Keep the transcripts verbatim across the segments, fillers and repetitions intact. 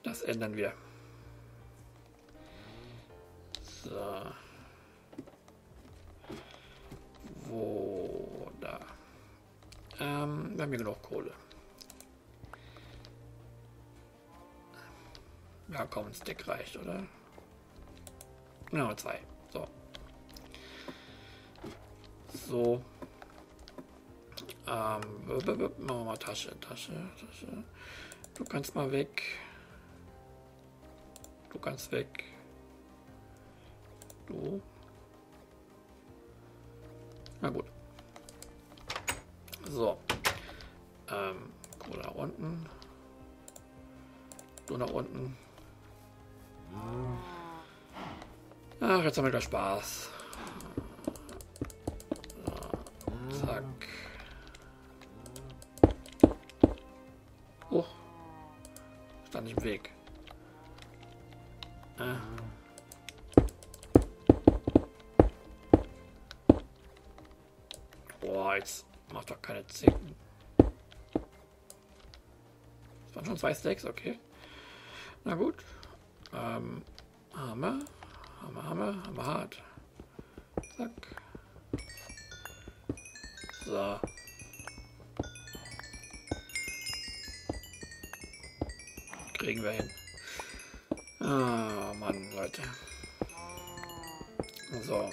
Das ändern wir. So. Wo? Da. Ähm, wir haben hier genug Kohle. Ja, komm, ein Stack reicht, oder? Ja, zwei. So. So. Ähm, machen wir mal Tasche, Tasche, Tasche. Du kannst mal weg. Du kannst weg. Du. Na gut. So. Ähm, Kohle nach unten. Du nach unten. Ach, jetzt haben wir wieder Spaß. So. Zack. Oh. Stand nicht im Weg. Ah. Boah, jetzt macht doch keine Zicken. Das waren schon zwei Stacks, okay. Na gut. Ähm, Hammer. Hammer, Hammer, Hammer hart. Zack. So. Kriegen wir hin. Ah, Mann, Leute. So.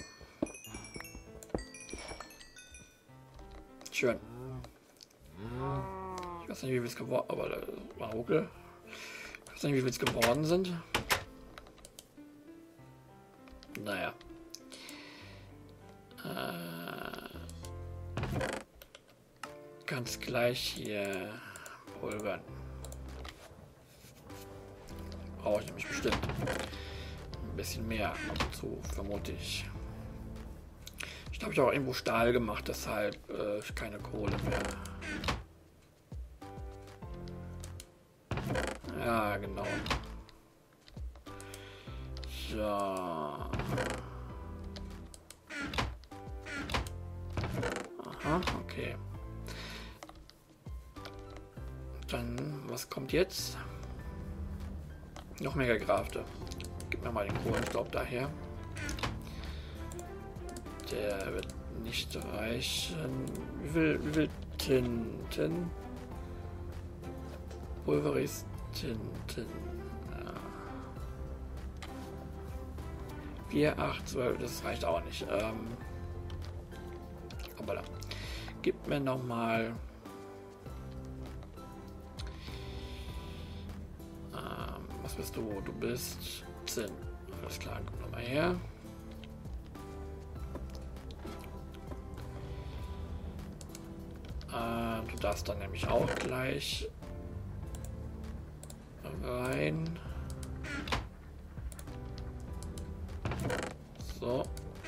Schön. Ich weiß nicht, wie wir es geworden, aber das war Ruckel. Ich weiß nicht, wie wir es geworden sind. Naja. Äh, ganz gleich hier pulvern. Brauche ich nämlich bestimmt. Ein bisschen mehr ab und zu, vermute ich. Ich habe ich auch irgendwo Stahl gemacht, deshalb äh, keine Kohle mehr. Ja, genau. Ja. Aha, okay. Dann, was kommt jetzt? Noch mehr gegrafte. Gib mir mal den Kohlenstaub daher. Der wird nicht reichen. Wie viel, wie viel Tinten? Pulveris Tinten. Ja. vier, acht, zwölf, das reicht auch nicht. Ähm, aber da. Gib mir noch mal. Ähm, was bist du? Du bist Zinn. Alles klar, guck noch mal her. Du darfst dann nämlich auch gleich rein. So.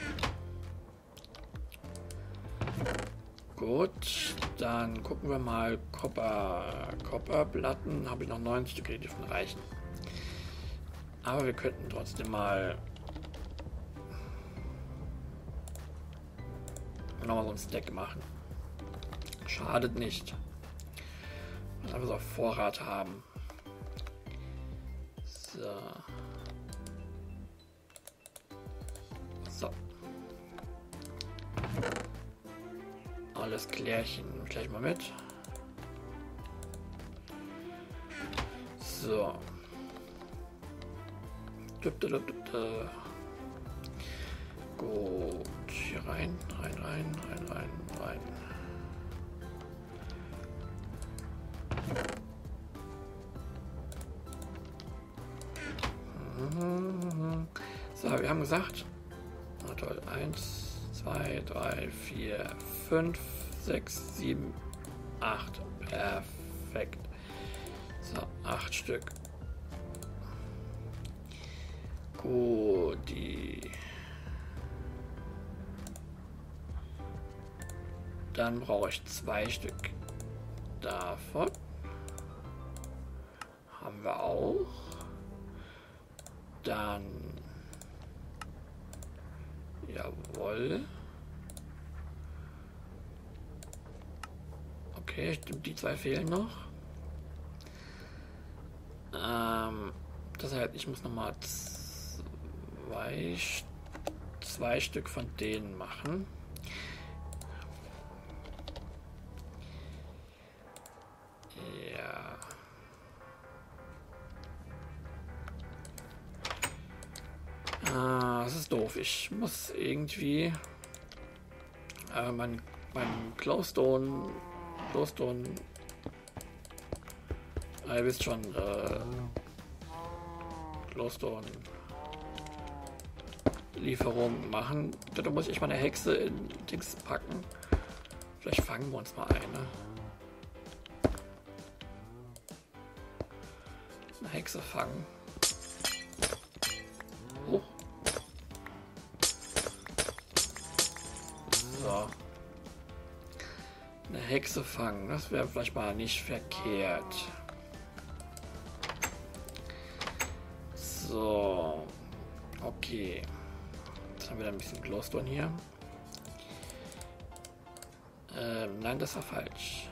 Gut, dann gucken wir mal. Kopper, Kopperplatten habe ich noch neun Stück, die dürfen reichen. Aber wir könnten trotzdem mal nochmal so ein Stack machen. Schadet nicht. Dass wir es auf Vorrat haben. So. So. Alles klärchen. Gleich mal mit. So. Gut. Hier rein, rein, rein, rein, rein, rein. So, wir haben gesagt, na toll, eins, zwei, drei, vier, fünf, sechs, sieben, acht. Perfekt. So, acht Stück. Gut, die. Dann brauche ich zwei Stück davon. Haben wir auch. Dann. Jawohl. Okay, stimmt, die zwei fehlen noch. Ähm. Ähm, das heißt, ich muss nochmal zwei, zwei Stück von denen machen. Ja. Ah, das ist doof. Ich muss irgendwie äh, mein, mein Glowstone, Glowstone, ah, ihr wisst schon, äh, Glowstone Lieferung machen. Da muss ich mal eine Hexe in Dings packen. Vielleicht fangen wir uns mal eine. Eine Hexe fangen. Oh. So. Eine Hexe fangen. Das wäre vielleicht mal nicht verkehrt. So. Okay. Jetzt haben wir da ein bisschen Glowstone hier. Ähm, nein, das war falsch.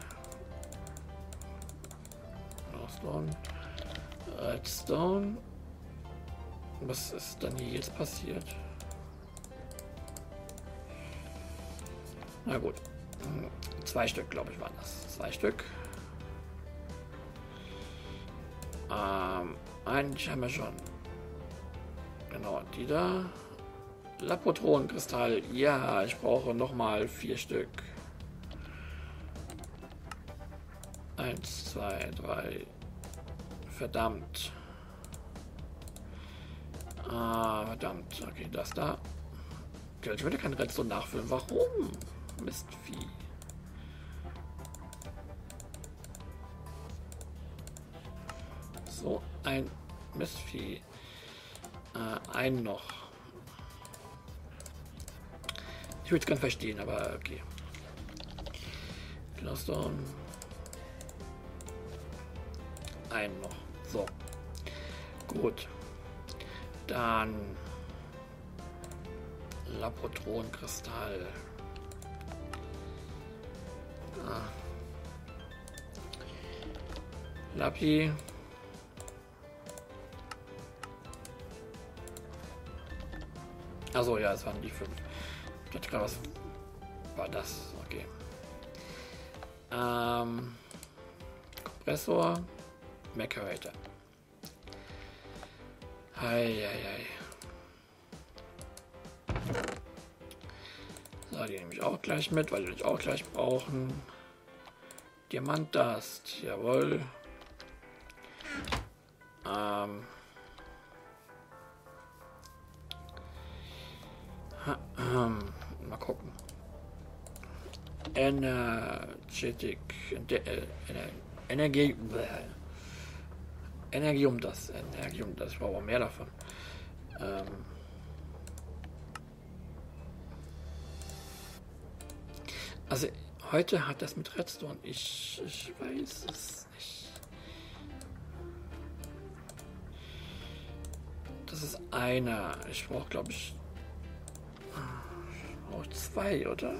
Glowstone. Redstone. Was ist dann hier jetzt passiert? Na gut. Zwei Stück, glaube ich, waren das. Zwei Stück. Ähm, eigentlich haben wir schon. Genau, die da. Lapotronen-Kristall. Ja, ich brauche noch mal vier Stück. Eins, zwei, drei. Verdammt. Ah, verdammt. Okay, das da. Okay, ich würde kein Redstone nachfüllen. Warum? Mistvieh. So ein Mistvieh. Äh, ein noch. Ich würde es gerne verstehen, aber okay. Glowstone. Ein noch. So. Gut. Dann Lapotronen-Kristall. Ah. Lapi. Also ja, es waren die fünf. Ich hatte gerade was war das? Okay. Ähm, Kompressor, Macerator. Hei, hei, hei. So, die nehme ich auch gleich mit, weil wir die auch gleich brauchen. Diamantdust, jawohl. Ähm. Ha, ähm, mal gucken. Energetic. Äh, Energie. Energie um das. Energie um das. Ich brauche mehr davon. Ähm. Also, heute hat das mit Redstone. Ich, ich weiß es nicht. Das ist einer. Ich brauche, glaube ich. Ich brauche zwei, oder?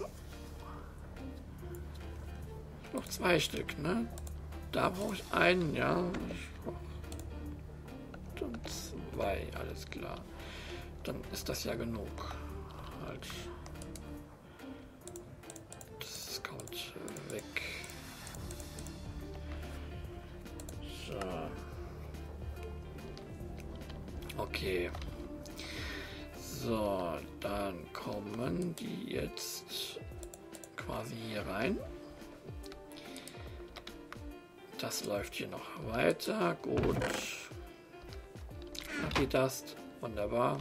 Ich brauche zwei Stück, ne? Da brauche ich einen, ja. Ich brauche dann zwei, alles klar. Dann ist das ja genug. Halt. Das kommt weg. So. Okay. So, dann kommen die jetzt quasi hier rein. Das läuft hier noch weiter. Gut. Lucky Dust. Wunderbar.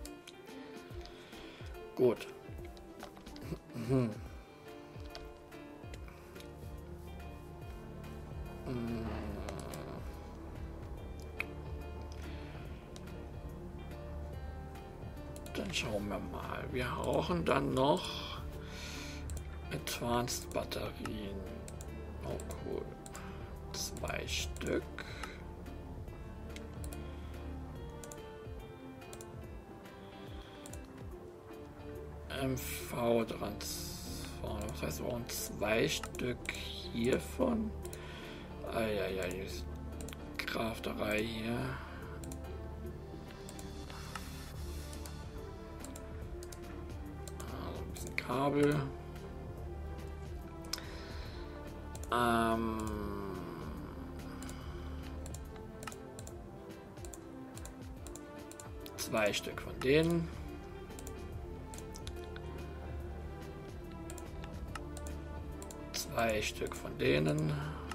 Gut. Mhm. Mhm. Dann schauen wir mal. Wir brauchen dann noch Advanced Batterien. Oh cool. Zwei Stück. M V-Transformer. Das heißt, wir brauchen zwei Stück hiervon. Eieiei, die Crafterei hier. Kabel. Ähm, zwei Stück von denen. Zwei Stück von denen.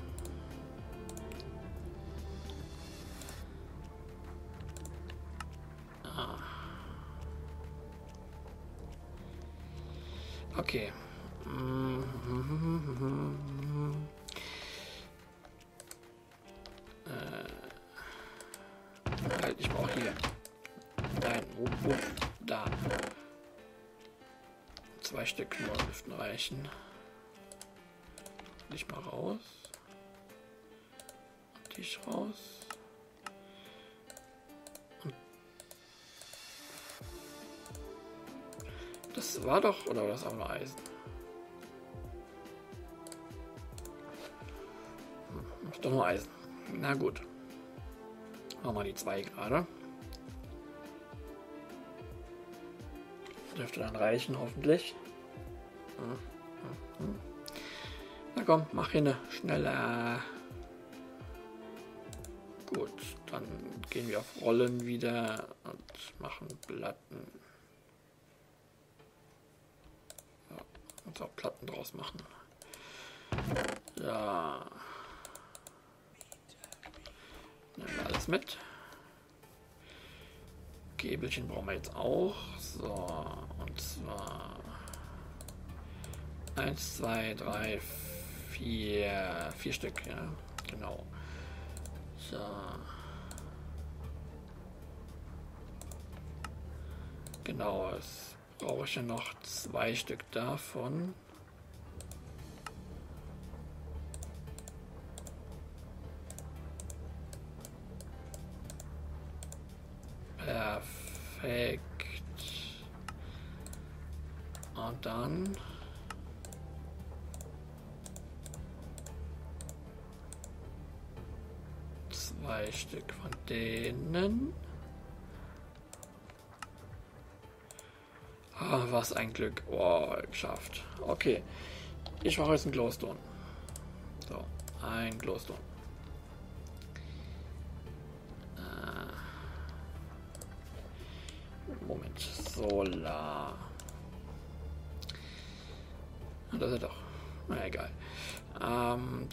Ah. Okay. Äh, halt, ich brauche hier. Nein, wo, wo, da. Zwei Stück nur dürften reichen. Nicht mal raus. Und die ist raus. Und das war doch, oder war das auch nur Eisen? Hm, ist doch nur Eisen. Na gut. Machen wir die zwei gerade. Dürfte dann reichen, hoffentlich. Hm, hm, hm. Na komm, mach hin, schneller. Gut, dann gehen wir auf Rollen wieder und machen Platten. Ja, uns auch Platten draus machen. Ja. Nehmen wir alles mit. Käbelchen brauchen wir jetzt auch. So, und zwar eins, zwei, drei, vier, vier Stück, ja, genau. So. Genau, es brauche ich ja noch zwei Stück davon. Perfekt. Und dann zwei Stück von denen. Ah, was ein Glück. Oh, geschafft. Okay. Ich mache jetzt einen Glowstone. So, ein Glowstone. Äh, Moment. Solar. Das ist doch. Na egal. Ähm,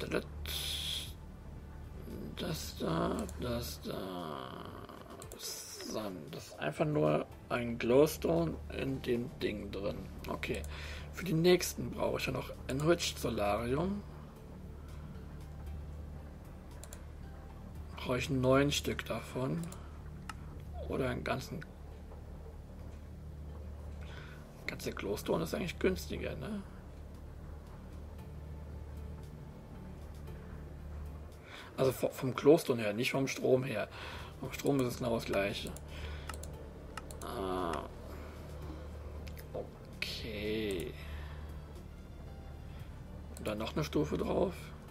das da, das da. Sun. Das ist einfach nur ein Glowstone in dem Ding drin. Okay. Für die nächsten brauche ich ja noch Enriched Solarium. Brauche ich neun Stück davon. Oder einen ganzen. Ganze Glowstone ist eigentlich günstiger, ne? Also vom Glowstone her, nicht vom Strom her. Vom Strom ist es genau das gleiche. Ah, okay. Und dann noch eine Stufe drauf.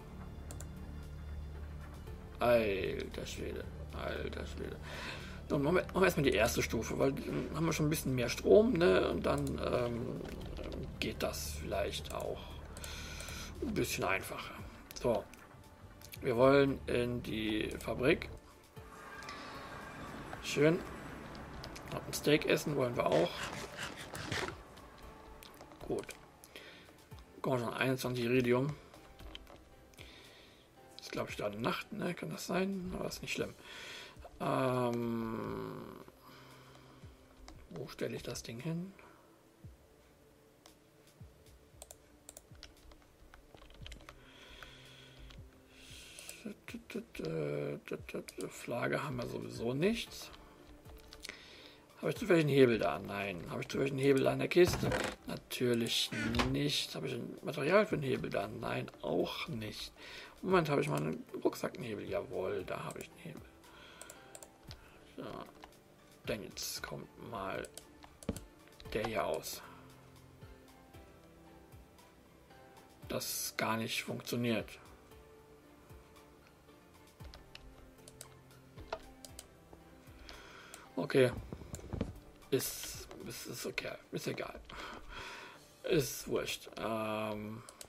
Alter Schwede. Alter Schwede. Dann machen wir, machen wir erstmal die erste Stufe, weil dann haben wir schon ein bisschen mehr Strom, ne? Und dann ähm, geht das vielleicht auch ein bisschen einfacher. So. Wir wollen in die Fabrik. Schön. Und ein Steak essen wollen wir auch. Gut. Kommen wir schon einundzwanzig Iridium. Das ist, glaube ich, gerade Nacht, ne? Kann das sein? Aber ist nicht schlimm. Ähm, wo stelle ich das Ding hin? Flagge haben wir sowieso nichts. Habe ich zufällig einen Hebel da? Nein. Habe ich zufällig einen Hebel da in der Kiste? Natürlich nicht. Habe ich ein Material für einen Hebel da? Nein, auch nicht. Moment, habe ich mal einen Rucksackenhebel? Jawohl, da habe ich einen Hebel. So. Denn jetzt kommt mal der hier aus. Das gar nicht funktioniert. Okay. Ist, ist, ist okay. Ist egal. Ist wurscht. Ähm,